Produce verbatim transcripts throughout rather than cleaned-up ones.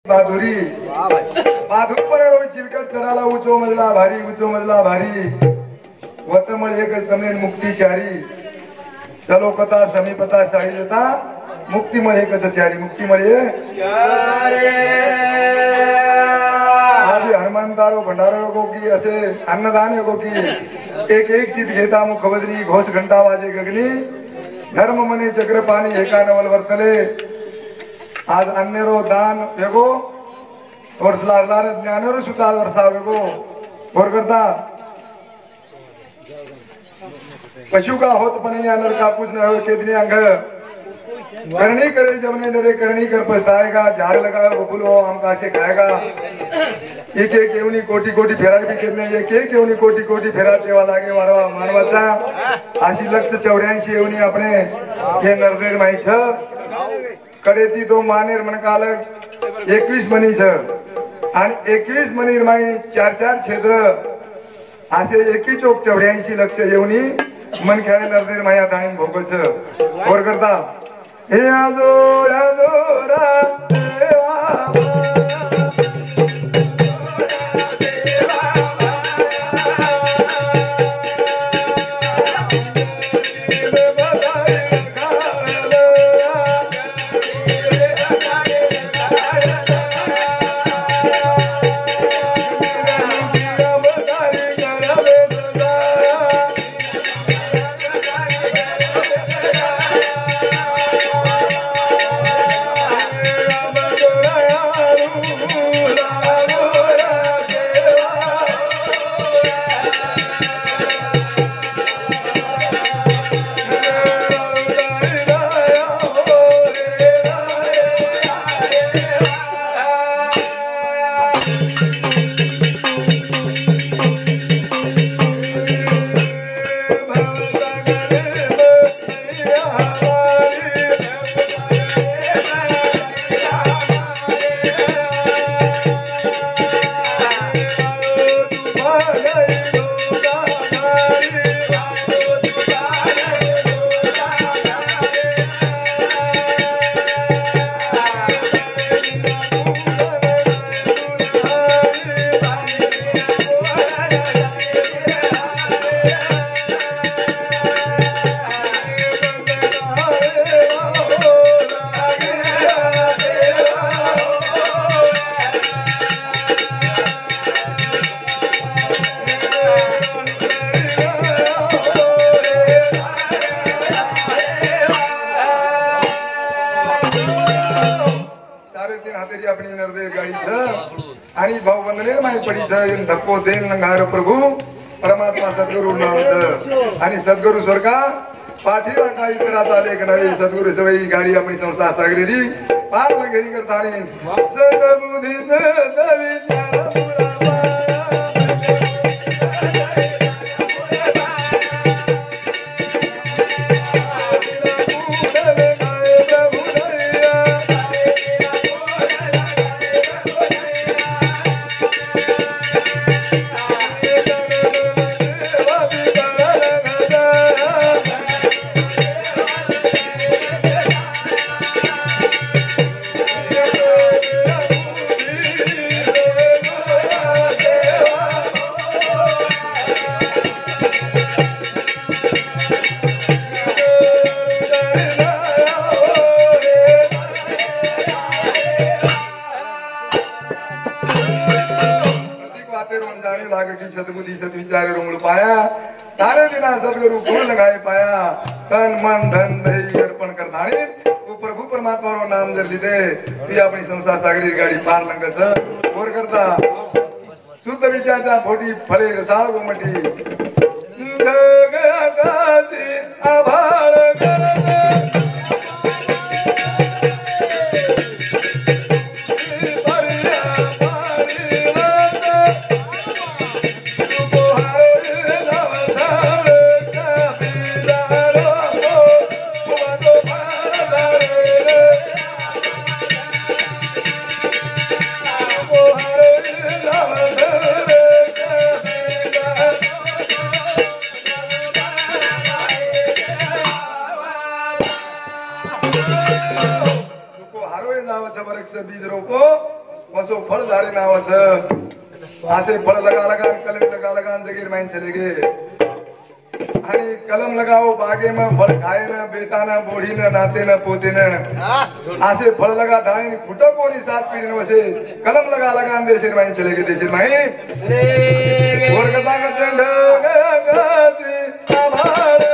माधुरी माधुरपणे चिलकत चढाला उचो मजला भारी उचो मजला भारी वतमळ एकच तमने मुक्ती चारी चलो कथा समीपता साडी देता मुक्ती मळे एकच चारी मुक्ती मळे आदि हनुमंतारो भंडारो को की असे अन्नदान को की एक एक चित घेता मुखबदरी घोष घंटा वाजे गगनी धर्म मने चक्र पाणी एका नवल वर्तले आज अन्यरो दान वेगो वर्षलार ज्ञानरो सुद्धा वर्षा वेगो और करता पशु का होत पने या नर का कुछ न हो केतनी अंग करनी करे जमने डरे करनी कर पछताएगा झाड़ लगाए बबुलो आम काशे खाएगा एक एक केवनी कोटी कोटी फेरा भी कितने एक एक केवनी कोटी कोटी फेरा देवा लागे मारवा मानवाचा अशी लक्ष चौऱ्याऐंशी एवनी अपने हे नरदेर माई छ कडेती तो मानेर मनकालक एकवीस मनी छ आणि एकवीस मनीर माई चार चार क्षेत्र असे एकी चोक चौऱ्याऐंशी लक्ष येऊनी मन खेळे नरदेर माया टाईम भोगल छ और करता हे आजो आजो रा देवा धक्को देन नंगार प्रभु परमात्मा सद्गुरु नामच आणि सद्गुरु स्वर्गा पाठीला काही करत आले की नाही सद्गुरु सवयी गाडी आपली संस्था सागरेली पार लगेरी करताने सद्बुद्धीत दविचार सदबुद्धि सदविचार रूल पाया तारे बिना सदगुरु गुण लगाए पाया तन मन धन दही अर्पण कर धाणे वो प्रभु परमात्मा रो नाम जर लीधे ती अपनी संसार सागरी गाडी पार लंगस और करता शुद्ध विचारचा फोटी फळे रसाळ गोमटी गगगाची आभाळ करते बीज रोपो वसो फल झाड़ी ना वस आसे फल लगा लगा कलम लगा लगा जगीर माइन चले गए आणि कलम लगाओ बागे में फल खाए ना बेटा ना बोढ़ी ना नाते ना पोते ना आसे फल लगा धानी फुटो कोनी सात पीढ़ी वसे कलम लगा लगा देशे माइन चले गए देशे माइन और कथा का ढंग गाती हमारे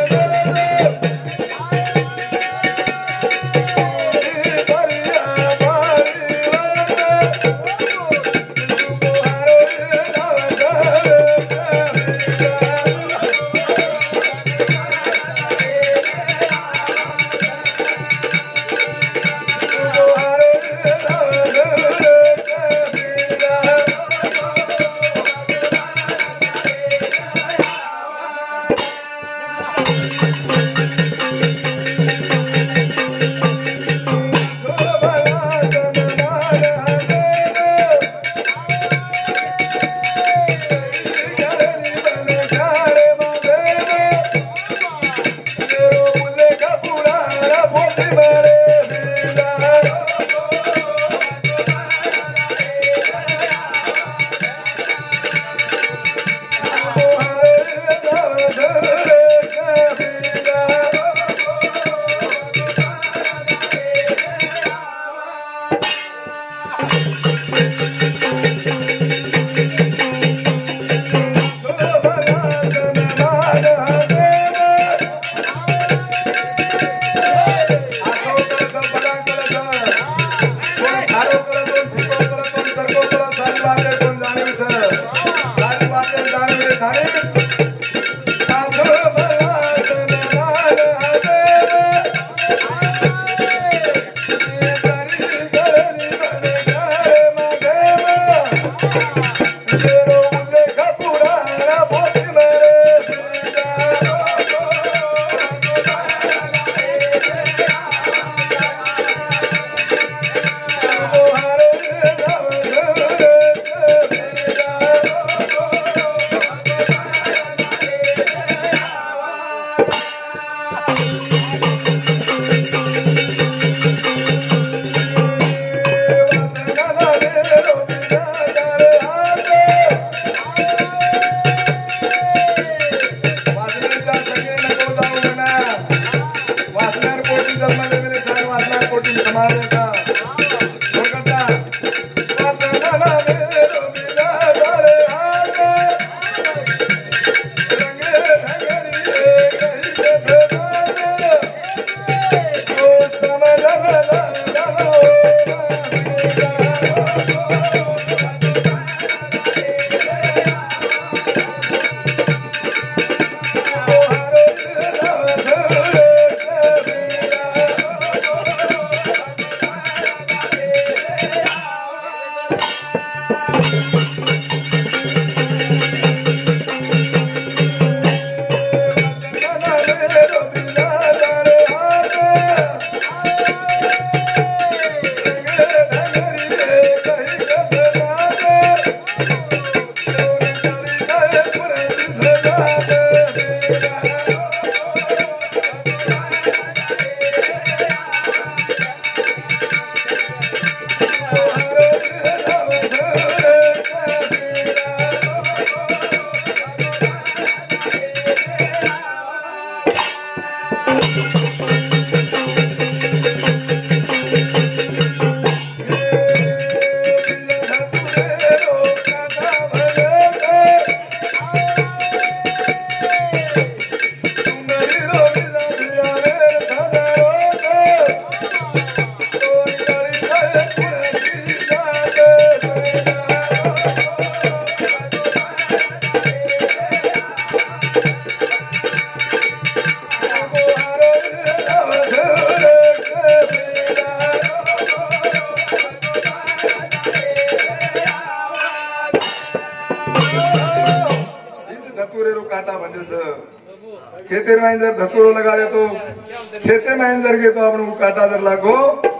खेते में जर धतूरो लगा दे तो खेते में जर के तो अपने काटा जर लागो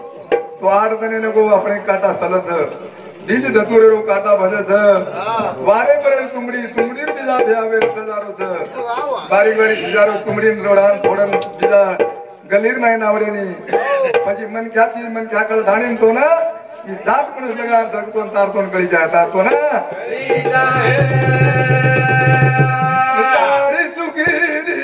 तो आठ दने नको अपने काटा सलच बीज धतूरे रो काटा भजे छ वारे पर तुमड़ी तुमड़ी बीजा भ्यावे हजारो छ बारी बारी हजारो तुमड़ी रोडान फोड़न बीजा गलीर माय नावडेनी म्हणजे मन ख्याची मन ख्याकळ धाणीन तो ना की जात पण लगार जगतो तारतोन कळी जाता तो ना तारी चुकीरी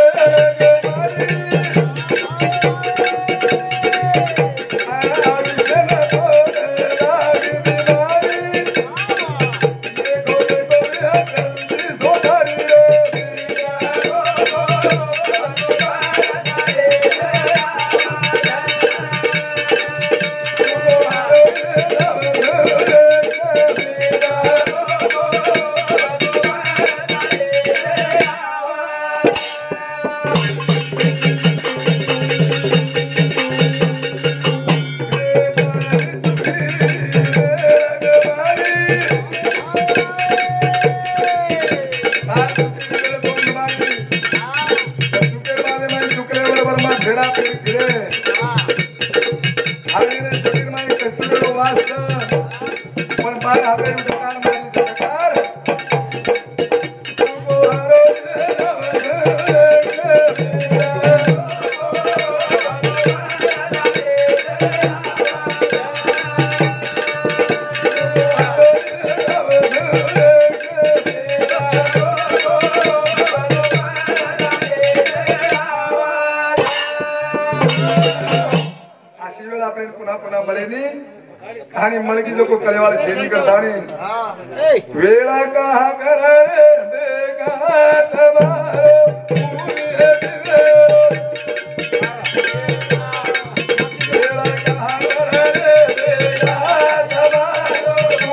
आणि मळगी जो को कलेवाल छेनी करतानी वेळा कहा करे बेगात मारो वेळा कहा करे बेगात मारो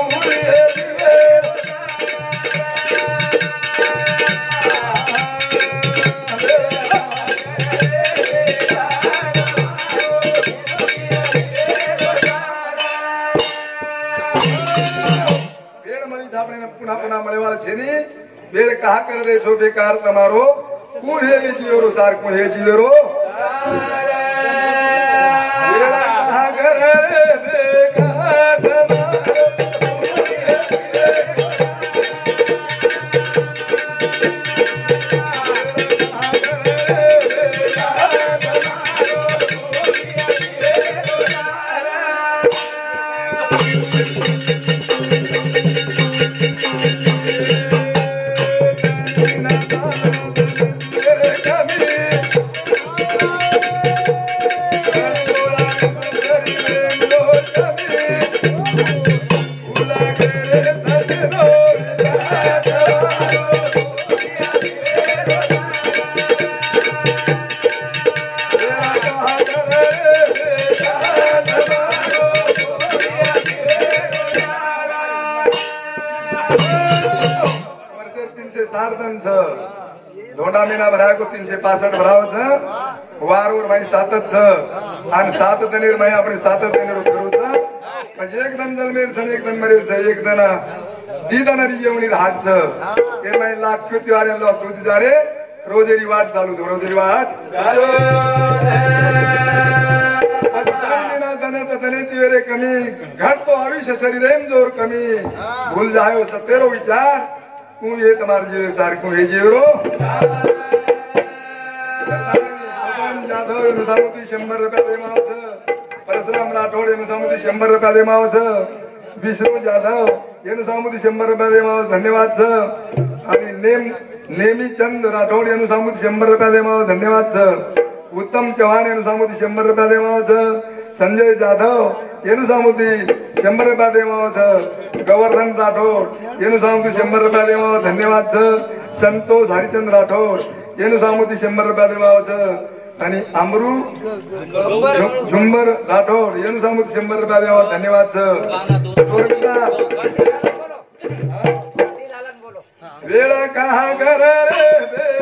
पुनः पुनः मळेवाला छेनी वेळ कहा कर रे छो बेकार तमारो कूड़ हे जीवरो सार को हे जीवरो वेळ कहा कर रे बेकार धोंडा महिना भराय को तीनशे पासष्ट भरावच वारवर माई सातच आणि सात दनीर माई आपण सात दनीर करूच म्हणजे एक दन जलमेर सन एक दन मरेल एक दन दीदनरी जेवणी हाटच ते माई लाख कृती वाऱ्या लोक कृती जारे रोजेरी वाट चालू रोजेरी वाट दनेती वेरे कमी घट तो आयुष्य शरीरेम जोर कमी भूल जायो सत्तेरो विचार तू ये तुम्हारे जीव सार को ये जीवरो जाधव नुसामुती शंभर रुपया दे मावत परशुराम राठोड नुसामुती शंभर रुपया दे मावत विष्णू जाधव ये नुसामुती शंभर रुपया दे मावत धन्यवाद सर आणि नेम नेमी चंद राठोड ये नुसामुती शंभर रुपया दे मावत धन्यवाद सर उत्तम चव्हाण ये नुसामुती शंभर रुपया दे मावत संजय जाधव ये नुसामुती शंभर रुपया दे मावत गोवर्धन राठोड ये नुसामुती शंभर रुपया दे मावत धन्यवाद सर संतोष हरिचंद राठोड ये नुसामुती शंभर रुपया दे मावत आणि अमरू झुंबर राठोड ये नुसामुती शंभर रुपया दे मावत धन्यवाद सर वेळ कहा कर